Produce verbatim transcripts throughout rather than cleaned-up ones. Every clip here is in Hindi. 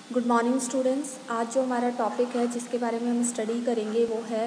Good morning students. आज जो हमारा टॉपिक है जिसके बारे में हम स्टडी करेंगे वो है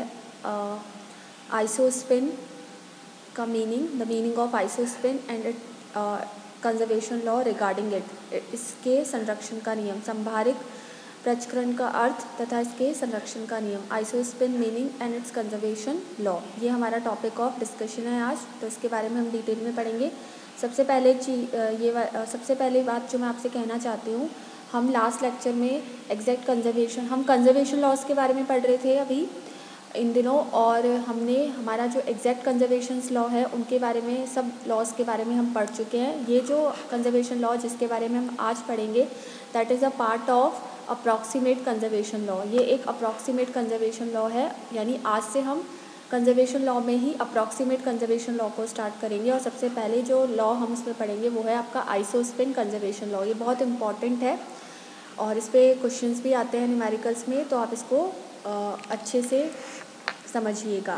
आइसोस्पिन का meaning, the meaning of isospin and it conservation law regarding it, इसके संरक्षण का नियम, संभारिक प्रचक्रण का अर्थ तथा इसके संरक्षण का नियम, isospin meaning and its conservation law, ये हमारा टॉपिक ऑफ डिस्कशन है आज। तो इसके बारे में हम डिटेल में पढ़ेंगे। सबसे पहले चीज ये सबसे पहले बात जो मैं आपसे कहना चाहती हूँ, हम लास्ट लेक्चर में एग्जैक्ट कंजर्वेशन हम कंजर्वेशन लॉज के बारे में पढ़ रहे थे अभी इन दिनों, और हमने हमारा जो एग्जैक्ट कंजर्वेशन लॉ है उनके बारे में, सब लॉज के बारे में हम पढ़ चुके हैं। ये जो कंजर्वेशन लॉ जिसके बारे में हम आज पढ़ेंगे that is a part of approximate conservation law. ये एक अप्रॉक्सीमेट कंजर्वेशन लॉ है, यानी आज से हम कंजर्वेशन लॉ में ही अप्रॉक्सीमेट कंजर्वेशन लॉ को स्टार्ट करेंगे। और सबसे पहले जो लॉ हम इसमें पढ़ेंगे वो है आपका आइसोस्पिन कंजर्वेशन लॉ। ये बहुत इंपॉर्टेंट है और इस पर क्वेश्चंस भी आते हैं न्यूमेरिकल्स में, तो आप इसको आ, अच्छे से समझिएगा।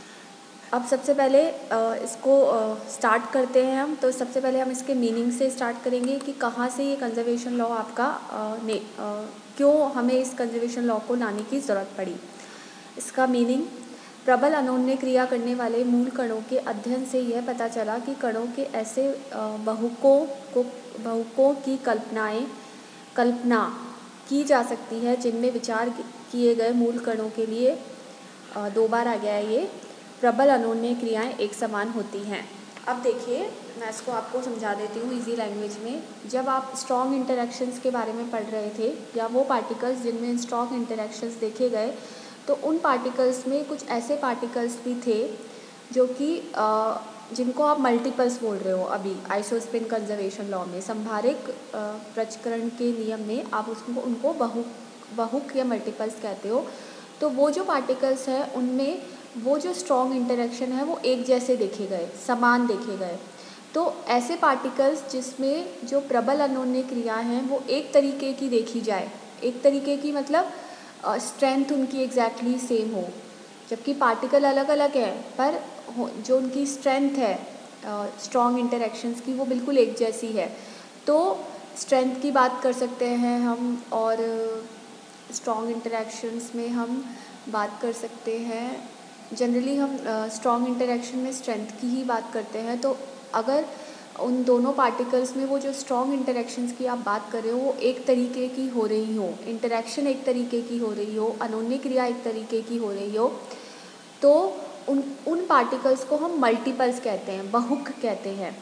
अब सबसे पहले आ, इसको स्टार्ट करते हैं हम। तो सबसे पहले हम इसके मीनिंग से स्टार्ट करेंगे कि कहाँ से ये कंजर्वेशन लॉ आपका आ, ने आ, क्यों हमें इस कंजर्वेशन लॉ को लाने की ज़रूरत पड़ी। इसका मीनिंग, प्रबल अनोन्य क्रिया करने वाले मूल कणों के अध्ययन से यह पता चला कि कणों के ऐसे बहुकों को बहुकों की कल्पनाएं कल्पना की जा सकती है जिनमें विचार किए गए मूल कणों के लिए, दो बार आ गया है ये, प्रबल अनोन्य क्रियाएं एक समान होती हैं। अब देखिए, मैं इसको आपको समझा देती हूँ इजी लैंग्वेज में। जब आप स्ट्रॉन्ग इंटरेक्शंस के बारे में पढ़ रहे थे, या वो पार्टिकल्स जिनमें स्ट्रॉन्ग इंटरेक्शंस देखे गए, तो उन पार्टिकल्स में कुछ ऐसे पार्टिकल्स भी थे जो कि जिनको आप मल्टीपल्स बोल रहे हो। अभी आइसोस्पिन कंजर्वेशन लॉ में, संभारिक प्रचक्रण के नियम में आप उसको उनको बहु बहुक या मल्टीपल्स कहते हो। तो वो जो पार्टिकल्स हैं उनमें वो जो स्ट्रॉन्ग इंटरेक्शन है वो एक जैसे देखे गए, समान देखे गए। तो ऐसे पार्टिकल्स जिसमें जो प्रबल अनोन्य क्रिया हैं वो एक तरीके की देखी जाए, एक तरीके की मतलब स्ट्रेंथ उनकी एग्जैक्टली सेम हो, जबकि पार्टिकल अलग अलग है पर जो उनकी स्ट्रेंथ है स्ट्रॉन्ग इंटरेक्शंस की वो बिल्कुल एक जैसी है। तो स्ट्रेंथ की बात कर सकते हैं हम, और स्ट्रॉन्ग इंटरेक्शंस में हम बात कर सकते हैं, जनरली हम स्ट्रॉन्ग इंटरेक्शन में स्ट्रेंथ की ही बात करते हैं। तो अगर उन दोनों पार्टिकल्स में वो जो स्ट्रॉन्ग इंटरेक्शंस की आप बात कर रहे हो वो एक तरीके की हो रही हो, इंटरेक्शन एक तरीके की हो रही हो, अनोन्य क्रिया एक तरीके की हो रही हो, तो उन उन पार्टिकल्स को हम मल्टीपल्स कहते हैं, बहुक कहते हैं।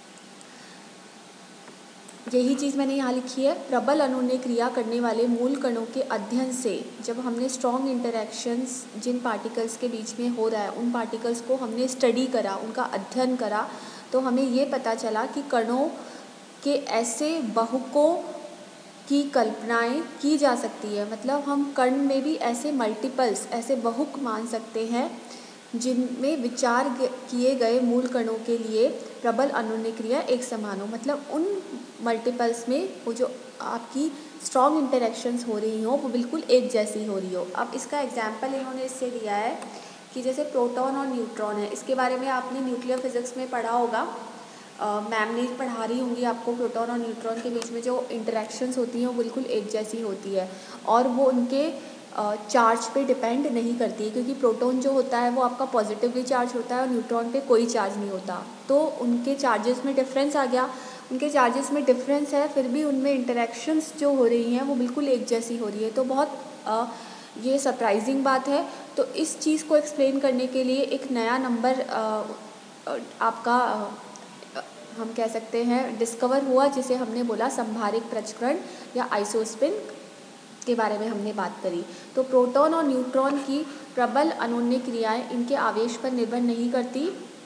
यही चीज़ मैंने यहाँ लिखी है, प्रबल अनोन्य क्रिया करने वाले मूल कणों के अध्ययन से, जब हमने स्ट्रॉन्ग इंटरेक्शंस जिन पार्टिकल्स के बीच में हो रहा है उन पार्टिकल्स को हमने स्टडी करा, उनका अध्ययन करा, तो हमें ये पता चला कि कणों के ऐसे बहुकों की कल्पनाएं की जा सकती है। मतलब हम कण में भी ऐसे मल्टीपल्स, ऐसे बहुक मान सकते हैं जिनमें विचार किए गए मूल कणों के लिए प्रबल अनोन्य क्रिया एक समान हो। मतलब उन मल्टीपल्स में वो जो आपकी स्ट्रॉन्ग इंटरेक्शंस हो रही हो वो बिल्कुल एक जैसी हो रही हो। अब इसका एग्जाम्पल इन्होंने इससे दिया है कि जैसे प्रोटॉन और न्यूट्रॉन है, इसके बारे में आपने न्यूक्लियर फिजिक्स में पढ़ा होगा, मैम ने पढ़ा रही होंगी आपको। प्रोटॉन और न्यूट्रॉन के बीच में जो इंटरेक्शंस होती हैं वो बिल्कुल एक जैसी होती है, और वो उनके चार्ज पे डिपेंड नहीं करती है, क्योंकि प्रोटॉन जो होता है वो आपका पॉजिटिवली चार्ज होता है और न्यूट्रॉन पे कोई चार्ज नहीं होता। तो उनके चार्जेस में डिफरेंस आ गया, उनके चार्जेस में डिफरेंस है, फिर भी उनमें इंटरेक्शंस जो हो रही हैं वो बिल्कुल एक जैसी हो रही है। तो बहुत आ, ये सरप्राइजिंग बात है। तो इस चीज़ को एक्सप्लेन करने के लिए एक नया नंबर आपका आ, हम कह सकते हैं डिस्कवर हुआ, जिसे हमने बोला संभारिक प्रचक्रण या आइसोस्पिन के बारे में हमने बात करी। तो प्रोटॉन और न्यूट्रॉन की प्रबल अनोन्य क्रियाएं इनके आवेश पर निर्भर नहीं करती,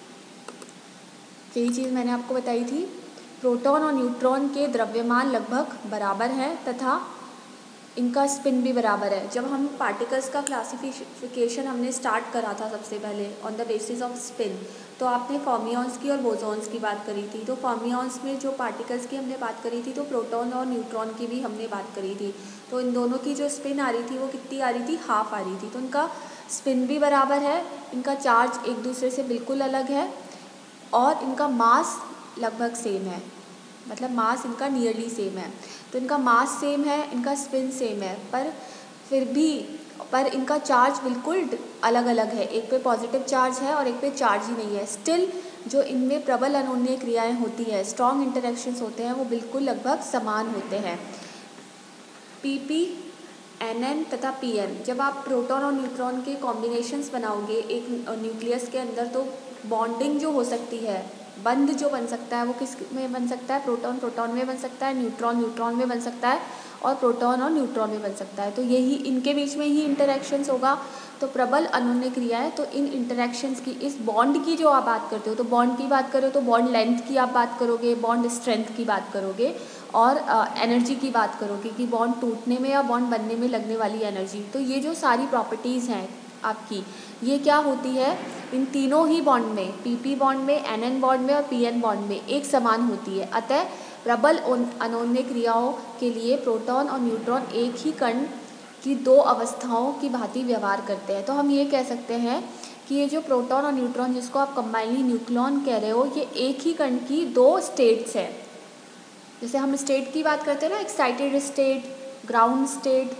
यही चीज़ मैंने आपको बताई थी। प्रोटॉन और न्यूट्रॉन के द्रव्यमान लगभग बराबर हैं तथा इनका स्पिन भी बराबर है। जब हम पार्टिकल्स का क्लासिफिकेशन हमने स्टार्ट करा था सबसे पहले on the basis of spin, तो आपने फर्मियॉन्स की और बोसॉन्स की बात करी थी। तो फर्मियॉन्स में जो पार्टिकल्स की हमने बात करी थी, तो प्रोटॉन और न्यूट्रॉन की भी हमने बात करी थी। तो इन दोनों की जो स्पिन आ रही थी वो कितनी आ रही थी, हाफ आ रही थी। तो इनका स्पिन भी बराबर है, इनका चार्ज एक दूसरे से बिल्कुल अलग है, और इनका मास लगभग सेम है, मतलब मास इनका नियरली सेम है। तो इनका मास सेम है, इनका स्पिन सेम है, पर फिर भी पर इनका चार्ज बिल्कुल अलग अलग है। एक पे पॉजिटिव चार्ज है और एक पे चार्ज ही नहीं है। स्टिल जो इनमें प्रबल अनोन्य क्रियाएं होती है, स्ट्रॉन्ग इंटरेक्शंस होते हैं, वो बिल्कुल लगभग समान होते हैं। पी पी एन एन तथा पी एन, जब आप प्रोटॉन और न्यूट्रॉन के कॉम्बिनेशंस बनाओगे एक न्यूक्लियस के अंदर, तो बॉन्डिंग जो हो सकती है, बंध जो बन सकता है, वो किस में बन सकता है? प्रोटॉन प्रोटॉन में बन सकता है, न्यूट्रॉन न्यूट्रॉन में बन सकता है, और प्रोटॉन और न्यूट्रॉन में बन सकता है। तो यही इनके बीच में ही इंटरेक्शंस होगा। तो प्रबल अनोन्य क्रियाएं, तो इन इंटरेक्शंस की, इस बॉन्ड की जो आप बात करते हो, तो बॉन्ड की बात करो तो बॉन्ड लेंथ की आप बात करोगे, बॉन्ड स्ट्रेंथ की बात करोगे, और एनर्जी uh, की बात करोगे कि बॉन्ड टूटने में या बॉन्ड बनने में लगने वाली एनर्जी। तो ये जो सारी प्रॉपर्टीज़ हैं आपकी, ये क्या होती है? इन तीनों ही बॉन्ड में, पीपी बॉन्ड में, एनएन बॉन्ड में और पीएन बॉन्ड में एक समान होती है। अतः प्रबल अनोन्य क्रियाओं के लिए प्रोटॉन और न्यूट्रॉन एक ही कण की दो अवस्थाओं की भांति व्यवहार करते हैं। तो हम ये कह सकते हैं कि ये जो प्रोटॉन और न्यूट्रॉन, जिसको आप कंबाइनली न्यूक्लियॉन कह रहे हो, ये एक ही कण की दो स्टेट्स हैं। जैसे हम स्टेट की बात करते हैं ना, एक्साइटेड स्टेट, ग्राउंड स्टेट,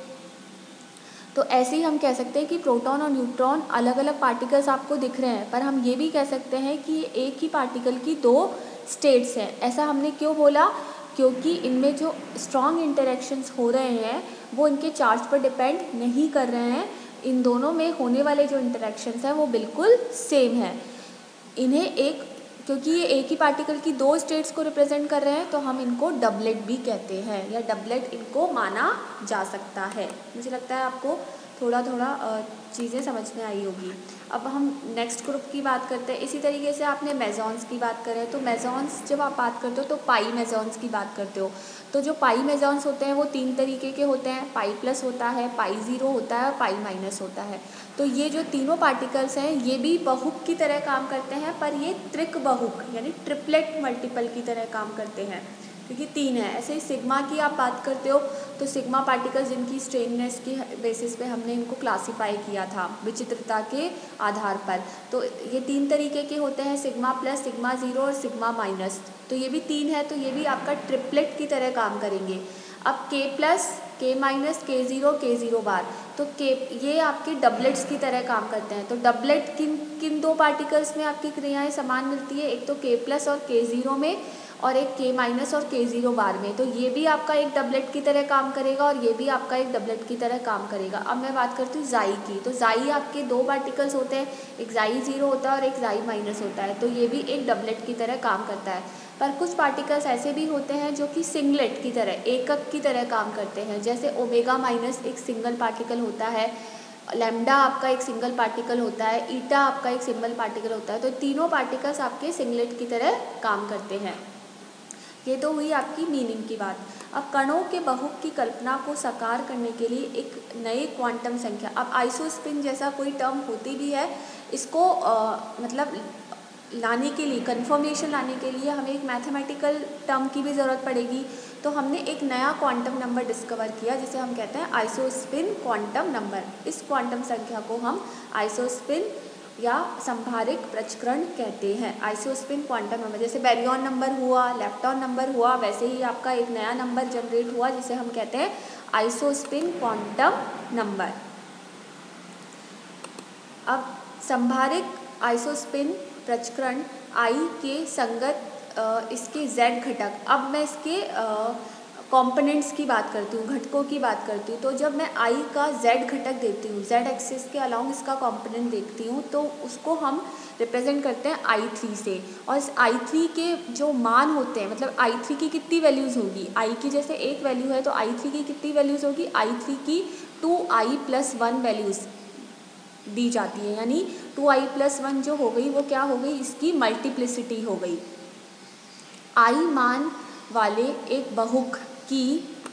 तो ऐसे ही हम कह सकते हैं कि प्रोटॉन और न्यूट्रॉन अलग अलग पार्टिकल्स आपको दिख रहे हैं, पर हम ये भी कह सकते हैं कि ये एक ही पार्टिकल की दो स्टेट्स हैं। ऐसा हमने क्यों बोला? क्योंकि इनमें जो स्ट्रॉन्ग इंटरेक्शंस हो रहे हैं वो इनके चार्ज पर डिपेंड नहीं कर रहे हैं। इन दोनों में होने वाले जो इंटरेक्शंस हैं वो बिल्कुल सेम है। इन्हें एक क्योंकि ये एक ही पार्टिकल की दो स्टेट्स को रिप्रेजेंट कर रहे हैं, तो हम इनको डबलेट भी कहते हैं, या डबलेट इनको माना जा सकता है। मुझे लगता है आपको थोड़ा थोड़ा चीज़ें समझ में आई होगी। अब हम नेक्स्ट ग्रुप की बात करते हैं। इसी तरीके से आपने मेसॉन्स की बात करें, तो मेसॉन्स जब आप बात करते हो तो पाई मेसॉन्स की बात करते हो। तो जो पाई मेसॉन्स होते हैं वो तीन तरीके के होते हैं। पाई प्लस होता है, पाई ज़ीरो होता है और पाई माइनस होता है। तो ये जो तीनों पार्टिकल्स हैं ये भी बहुक की तरह काम करते हैं, पर ये त्रिक बहुक यानी ट्रिपलेट मल्टीपल की तरह काम करते हैं, क्योंकि तीन है। ऐसे ही सिग्मा की आप बात करते हो तो सिग्मा पार्टिकल्स जिनकी स्ट्रेननेस की बेसिस पे हमने इनको क्लासिफाई किया था विचित्रता के आधार पर। तो ये तीन तरीके के होते हैं, सिग्मा प्लस, सिग्मा ज़ीरो और सिग्मा माइनस। तो ये भी तीन है, तो ये भी आपका ट्रिपलेट की तरह काम करेंगे। अब के प्लस, के माइनस, के ज़ीरो, के ज़ीरो बार, तो के ये आपके डबलेट्स की तरह काम करते हैं। तो डबलेट किन किन दो पार्टिकल्स में आपकी क्रियाएं समान मिलती है? एक तो के प्लस और के ज़ीरो में, और एक के माइनस और के ज़ीरो बार में। तो ये भी आपका एक डबलेट की तरह काम करेगा और ये भी आपका एक डबलेट की तरह काम करेगा। अब मैं बात करती हूँ ज़ाई की। तो ज़ाई आपके दो पार्टिकल्स होते हैं, एक ज़ाई ज़ीरो होता है और एक ज़ाई माइनस होता है। तो ये भी एक डबलेट की तरह काम करता है। पर कुछ पार्टिकल्स ऐसे भी होते हैं जो कि सिंगलेट की तरह, एकक की तरह काम करते हैं। जैसे ओमेगा माइनस एक सिंगल पार्टिकल होता है, लैम्डा आपका एक सिंगल पार्टिकल होता है, ईटा आपका एक सिंगल पार्टिकल होता है। तो तीनों पार्टिकल्स आपके सिंगलेट की तरह काम करते हैं। ये तो हुई आपकी मीनिंग की बात। अब कणों के बहुक की कल्पना को साकार करने के लिए एक नई क्वांटम संख्या, अब आइसोस्पिन जैसा कोई टर्म होती भी है, इसको आ, मतलब लाने के लिए, कन्फर्मेशन लाने के लिए हमें एक मैथमेटिकल टर्म की भी ज़रूरत पड़ेगी। तो हमने एक नया क्वांटम नंबर डिस्कवर किया जिसे हम कहते हैं आइसोस्पिन क्वांटम नंबर। इस क्वांटम संख्या को हम आइसोस्पिन या संभारिक प्रचक्रण कहते हैं। आइसोस्पिन क्वांटम नंबर, जैसे बैरियन नंबर हुआ, लेप्टॉन नंबर हुआ, वैसे ही आपका एक नया नंबर जनरेट हुआ जिसे हम कहते हैं आइसोस्पिन क्वांटम नंबर। अब संभारिक आइसोस्पिन प्रचक्रण आई के संगत इसके जेड घटक, अब मैं इसके कंपोनेंट्स की बात करती हूँ, घटकों की बात करती हूँ। तो जब मैं आई का जेड घटक देती हूँ, जेड एक्सिस के अलोंग इसका कंपोनेंट देखती हूँ, तो उसको हम रिप्रेजेंट करते हैं आई थ्री से। और इस आई थ्री के जो मान होते हैं, मतलब आई थ्री की कितनी वैल्यूज़ होगी, आई की जैसे एक वैल्यू है तो आई थ्री की कितनी वैल्यूज़ होगी, आई थ्री की two I plus one values दी जाती है। यानी टू आई प्लस वन जो हो गई वो क्या हो गई, इसकी मल्टीप्लिसिटी हो गई। आई मान वाले एक बहुक की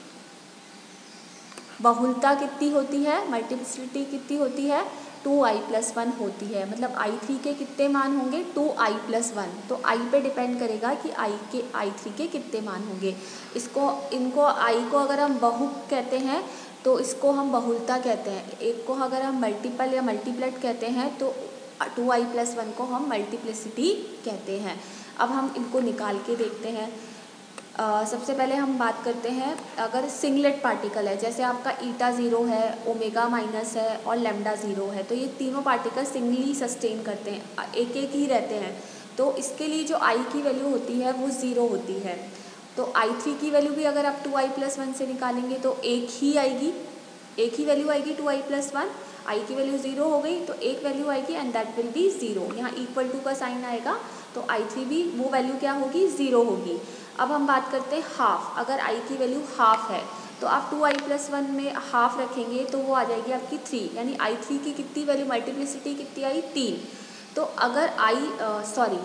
बहुलता कितनी होती है, मल्टीप्लिसिटी कितनी होती है, टू आई प्लस वन होती है। मतलब आई थ्री के कितने मान होंगे, टू आई प्लस वन। तो आई पे डिपेंड करेगा कि आई के आई थ्री के कितने मान होंगे। इसको इनको आई को अगर हम बहुक कहते हैं तो इसको हम बहुलता कहते हैं। एक को अगर हम मल्टीपल या मल्टीप्लेट कहते हैं तो टू आई प्लस वन को हम मल्टीप्लिसिटी कहते हैं। अब हम इनको निकाल के देखते हैं। आ, सबसे पहले हम बात करते हैं अगर सिंगलेट पार्टिकल है, जैसे आपका ईटा ज़ीरो है, ओमेगा माइनस है और लेमडा ज़ीरो है, तो ये तीनों पार्टिकल सिंगली सस्टेन करते हैं, एक एक ही रहते हैं, तो इसके लिए जो आई की वैल्यू होती है वो ज़ीरो होती है। तो आई थ्री की वैल्यू भी अगर आप टू आई प्लस वन से निकालेंगे तो एक ही आएगी, एक ही वैल्यू आएगी two I plus one, I की वैल्यू ज़ीरो हो गई तो एक वैल्यू आएगी and that will be zero, यहाँ इक्वल टू का साइन आएगा तो आई थ्री भी वो वैल्यू क्या होगी, ज़ीरो होगी। अब हम बात करते हैं हाफ, अगर आई की वैल्यू हाफ है तो आप टू आई प्लस वन में हाफ रखेंगे तो वो आ जाएगी आपकी थ्री, यानी आई थ्री की कितनी वैल्यू, मल्टीप्लिसिटी कितनी आई, तीन। तो अगर आई सॉरी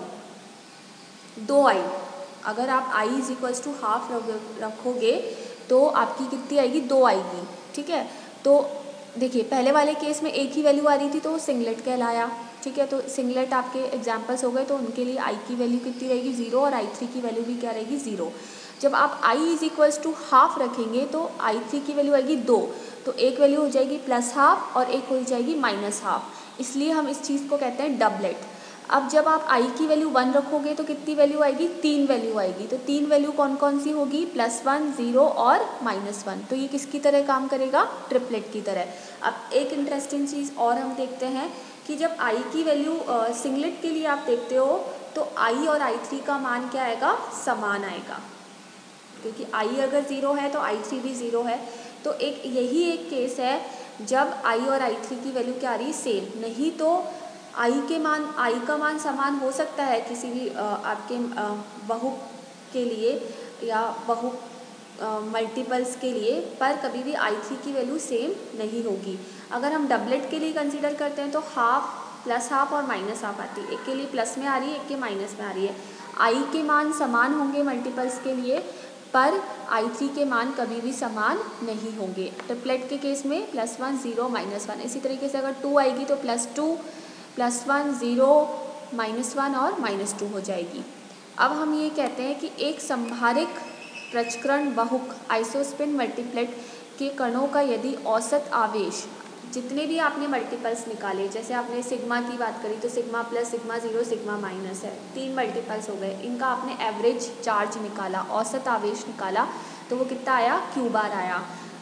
दो आई, अगर आप I is equals to half रखोगे तो आपकी कितनी आएगी, दो आएगी, ठीक है। तो देखिए पहले वाले केस में एक ही वैल्यू आ रही थी तो वो सिंगलेट कहलाया, ठीक है। तो सिंगलेट आपके एग्जांपल्स हो गए, तो उनके लिए आई की वैल्यू कितनी रहेगी, ज़ीरो, और आई थ्री की वैल्यू भी क्या रहेगी, ज़ीरो। जब आप I is equals to half रखेंगे तो आई थ्री की वैल्यू आएगी दो, तो एक वैल्यू हो जाएगी प्लस हाफ और एक हो जाएगी माइनस हाफ, इसलिए हम इस चीज़ को कहते हैं डबलेट। अब जब आप आई की वैल्यू वन रखोगे तो कितनी वैल्यू आएगी, तीन वैल्यू आएगी, तो तीन वैल्यू कौन कौन सी होगी, प्लस वन, ज़ीरो और माइनस वन। तो ये किसकी तरह काम करेगा, ट्रिपलेट की तरह। अब एक इंटरेस्टिंग चीज़ और हम देखते हैं कि जब आई की वैल्यू सिंगलेट के लिए आप देखते हो तो आई और आई थ्री का मान क्या आएगा, समान आएगा, क्योंकि आई अगर ज़ीरो है तो आई थ्री भी ज़ीरो है। तो एक यही एक केस है जब आई और आई थ्री की वैल्यू क्या आ रही है, सेम, नहीं तो आई के मान, आई का मान समान हो सकता है किसी भी आ, आपके बहु के लिए या बहु मल्टीपल्स के लिए, पर कभी भी आई थ्री की वैल्यू सेम नहीं होगी। अगर हम डबलेट के लिए कंसीडर करते हैं तो हाफ, प्लस हाफ और माइनस हाफ आती है, एक के लिए प्लस में आ रही है, एक के माइनस में आ रही है। आई के मान समान होंगे मल्टीपल्स के लिए, पर आई थ्री के मान कभी भी समान नहीं होंगे। ट्रिपलेट के केस में plus one, zero, minus one. इसी तरीके से अगर टू आएगी तो plus two, plus one, zero, minus one और माइनस टू हो जाएगी। अब हम ये कहते हैं कि एक संभारिक प्रचक्रण बहुक आइसोस्पिन मल्टीप्लेट के कणों का यदि औसत आवेश, जितने भी आपने मल्टीपल्स निकाले, जैसे आपने सिग्मा की बात करी तो sigma plus, sigma zero, sigma minus है, तीन मल्टीपल्स हो गए, इनका आपने एवरेज चार्ज निकाला, औसत आवेश निकाला, तो वो कितना आया, क्यू बार आया।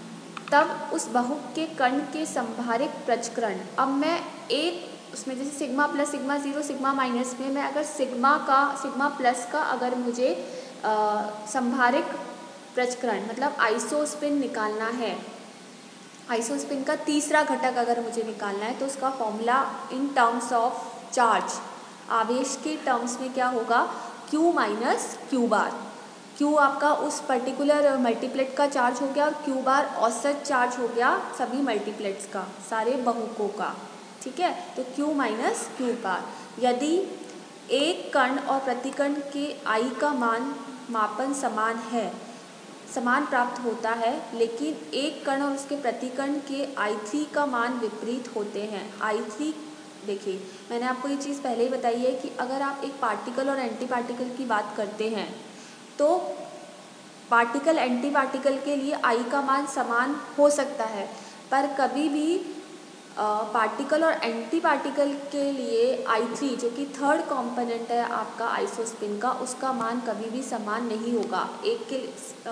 तब उस बहुक के कण के संभारिक प्रचक्रण, अब मैं एक उसमें जैसे sigma plus, sigma zero, sigma minus में मैं अगर सिग्मा का, सिग्मा प्लस का अगर मुझे संभारिक प्रचक्रण मतलब आइसोस्पिन निकालना है, आइसोस्पिन का तीसरा घटक अगर मुझे निकालना है तो उसका formula in terms of charge, आवेश के टर्म्स में क्या होगा, Q minus Q bar. Q आपका उस पर्टिकुलर मल्टीप्लेट का चार्ज हो गया और Q बार औसत चार्ज हो गया सभी मल्टीप्लेट्स का, सारे बहुकों का, ठीक है। तो Q माइनस क्यू बार। यदि एक कण और प्रतिकण के आई का मान मापन समान है, समान प्राप्त होता है, लेकिन एक कण और उसके प्रतिकण के आई थ्री का मान विपरीत होते हैं। आई थ्री, देखिए मैंने आपको ये चीज़ पहले ही बताई है कि अगर आप एक पार्टिकल और एंटी पार्टिकल की बात करते हैं तो पार्टिकल एंटी पार्टिकल के लिए आई का मान समान हो सकता है, पर कभी भी पार्टिकल और एंटी पार्टिकल के लिए आई थ्री जो कि थर्ड कंपोनेंट है आपका आइसोस्पिन का, उसका मान कभी भी समान नहीं होगा। एक के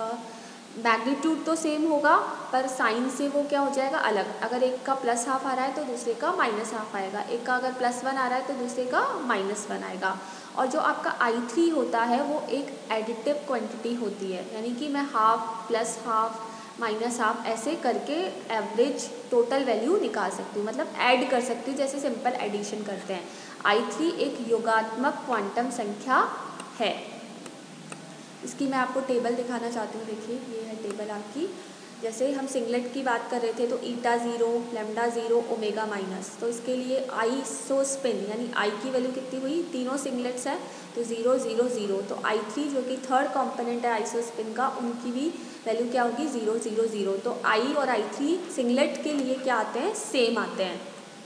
मैग्नीट्यूड तो सेम होगा पर साइन से वो क्या हो जाएगा, अलग। अगर एक का प्लस हाफ आ रहा है तो दूसरे का माइनस हाफ आएगा, एक का अगर प्लस वन आ रहा है तो दूसरे का माइनस वन आएगा। और जो आपका आई थ्री होता है वो एक एडिटिव क्वांटिटी होती है, यानी कि मैं half, plus half, minus half ऐसे करके एवरेज टोटल वैल्यू निकाल सकती हूँ, मतलब ऐड कर सकती हूँ, जैसे सिंपल एडिशन करते हैं। आई थ्री एक योगात्मक क्वांटम संख्या है। इसकी मैं आपको टेबल दिखाना चाहती हूँ, देखिए ये है टेबल आपकी। जैसे हम सिंगलेट की बात कर रहे थे तो eta zero, lambda zero, omega minus, तो इसके लिए आइसोस्पिन यानी आई की वैल्यू कितनी हुई, तीनों सिंगलेट्स हैं तो ज़ीरो ज़ीरो ज़ीरो, तो आई थ्री जो कि थर्ड कंपोनेंट है आइसोस्पिन का, उनकी भी वैल्यू क्या होगी, ज़ीरो ज़ीरो ज़ीरो। तो आई और आई थ्री सिंगलेट के लिए क्या आते हैं, सेम आते हैं।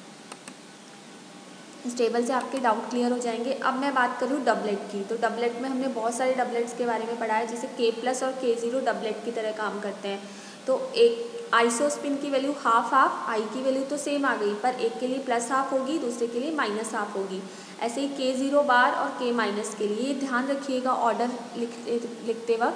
इस टेबल से आपके डाउट क्लियर हो जाएंगे। अब मैं बात करूँ डबलेट की, तो डबलेट में हमने बहुत सारे डबलेट्स के बारे में पढ़ा है, जैसे के प्लस और के ज़ीरो डबलेट की तरह काम करते हैं। तो एक आइसोस्पिन की वैल्यू हाफ हाफ, आई की वैल्यू तो सेम आ गई, पर एक के लिए प्लस हाफ होगी, दूसरे के लिए माइनस हाफ होगी। ऐसे ही के ज़ीरो बार और के माइनस के लिए ध्यान रखिएगा ऑर्डर लिख लिखते वक्त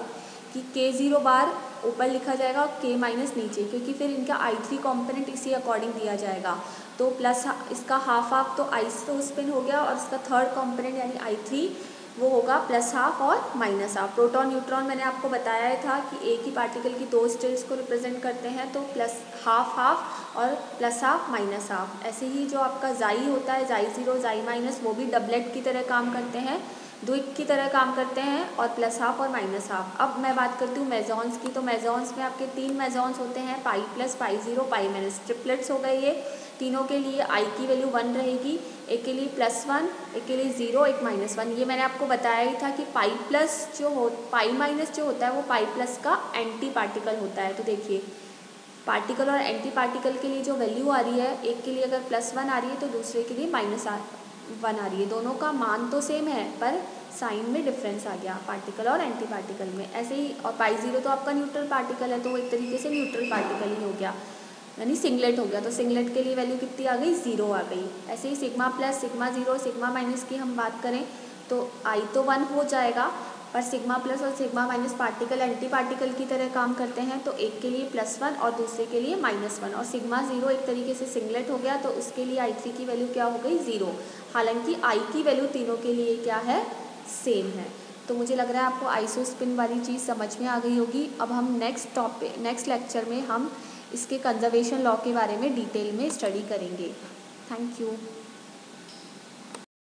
कि के ज़ीरो बार ऊपर लिखा जाएगा और के माइनस नीचे, क्योंकि फिर इनका आई थ्री कॉम्पोनेंट इसी अकॉर्डिंग दिया जाएगा। तो प्लस इसका हाफ हाफ तो आइसो स्पिन हो गया, और इसका थर्ड कॉम्पोनेंट यानी आई थ्री वो होगा प्लस हाफ और माइनस हाफ। प्रोटॉन न्यूट्रॉन मैंने आपको बताया था कि एक ही पार्टिकल की दो स्टेट्स को रिप्रेजेंट करते हैं, तो प्लस हाफ हाफ और प्लस हाफ माइनस हाफ। ऐसे ही जो आपका जाई होता है, जाई ज़ीरो जाई माइनस, वो भी डबलेट की तरह काम करते हैं, द्विक की तरह काम करते हैं, और प्लस हाफ और माइनस हाफ। अब मैं बात करती हूँ मेजॉन्स की। तो मेजॉन्स में आपके तीन मेजॉन्स होते हैं, pi plus, pi zero, pi minus. Triplets हो गए ये। तीनों के लिए आई की वैल्यू वन रहेगी, एक के लिए प्लस वन, एक के लिए ज़ीरो, एक माइनस वन। ये मैंने आपको बताया ही था कि पाई प्लस जो हो पाई माइनस जो होता है वो पाई प्लस का एंटी पार्टिकल होता है। तो देखिए पार्टिकल और एंटी पार्टिकल के लिए जो वैल्यू आ रही है, एक के लिए अगर प्लस वन आ रही है तो दूसरे के लिए माइनस वन आ रही है। दोनों का मान तो सेम है पर साइन में डिफरेंस आ गया पार्टिकल और एंटी पार्टिकल में। ऐसे ही, और पाई ज़ीरो तो आपका न्यूट्रल पार्टिकल है, तो वो एक तरीके से न्यूट्रल पार्टिकल ही हो गया, यानी सिंगलेट हो गया। तो सिंगलेट के लिए वैल्यू कितनी आ गई, ज़ीरो आ गई। ऐसे ही sigma plus, sigma zero, sigma minus की हम बात करें तो आई तो वन हो जाएगा, पर सिग्मा प्लस और sigma minus particle anti particle की तरह काम करते हैं, तो एक के लिए प्लस वन और दूसरे के लिए माइनस वन। और सिग्मा ज़ीरो एक तरीके से सिंगलेट हो गया, तो उसके लिए आई थ्री की वैल्यू क्या हो गई, ज़ीरो। हालांकि आई की वैल्यू तीनों के लिए क्या है, सेम है। तो मुझे लग रहा है आपको आइसो स्पिन वाली चीज़ समझ में आ गई होगी। अब हम नेक्स्ट टॉपिक नेक्स्ट लेक्चर में हम इसके कंजर्वेशन लॉ के बारे में डिटेल में स्टडी करेंगे। Thank you.